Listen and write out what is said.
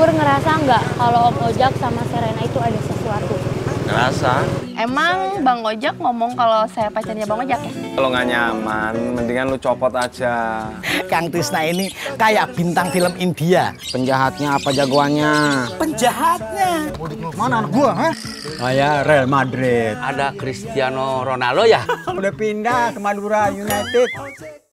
Pur ngerasa nggak kalau Om Ojak sama Serena itu ada sesuatu? Ngerasa. Emang Bang Ojak ngomong kalau saya pacarnya Bang Ojak ya? Kalau nggak nyaman, mendingan lu copot aja. Kang Tisna ini kayak bintang film India. Penjahatnya apa jagoannya? Penjahatnya. Mana anak gua, ha? Saya Real Madrid. Ada Cristiano Ronaldo ya? Udah pindah ke Madura United.